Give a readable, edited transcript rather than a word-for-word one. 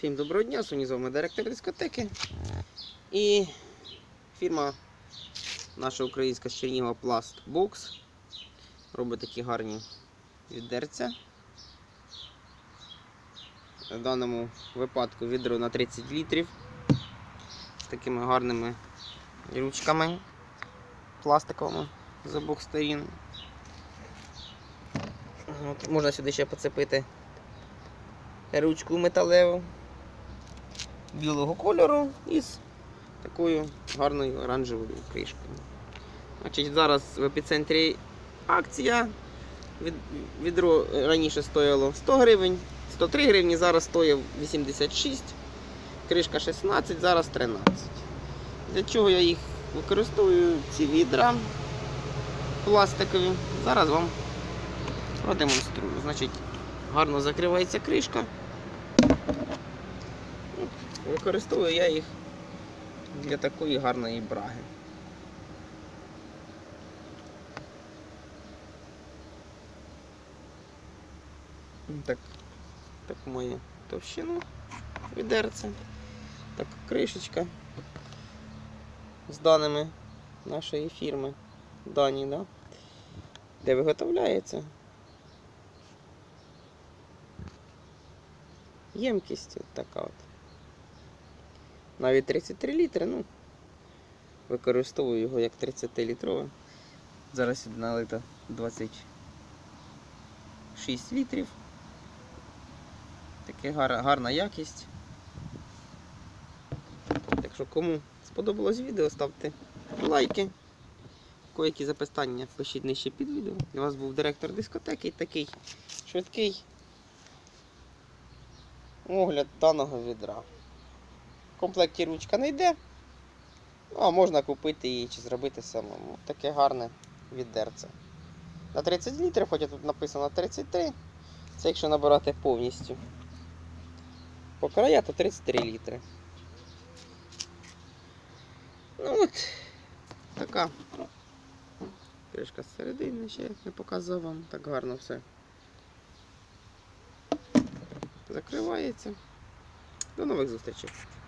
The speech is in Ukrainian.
Всім доброго дня, сьогодні з вами директор дискотеки. І фірма наша українська з Чернігова Plast Box робить такі гарні відерця. В даному випадку відро на 30 літрів з такими гарними ручками пластиковими з обох сторін. От, можна сюди ще поцепити ручку металеву білого кольору із такою гарною оранжевою кришкою. Значить, зараз в епіцентрі акція. Відро раніше стояло 100 гривень, 103 гривні, зараз стоїть 86, кришка 16, зараз 13. Для чого я їх використовую, ці відра пластикові, зараз вам продемонструю. Значить, гарно закривається кришка. Використовую я їх для такої гарної браги. Так має товщину відерця. Так, кришечка з даними нашої фірми дані, да? Де виготовляється. Ємкість от така от. Навіть 33 літри, ну, використовую його як 30-літрове. Зараз сюди налито 26 літрів. Така гарна якість. Так що, кому сподобалось відео, ставте лайки. Які запитання пишіть нижче під відео. Для вас був директор дискотеки, такий швидкий огляд даного відра. В комплекті ручка не йде, а можна купити її чи зробити самому. Таке гарне відерце. На 30 літрів, хоча тут написано 33, це якщо набирати повністю. По края то 33 літри. Ну от, така кришка зсередини, ще не показав вам, так гарно все закривається. До нових зустрічей.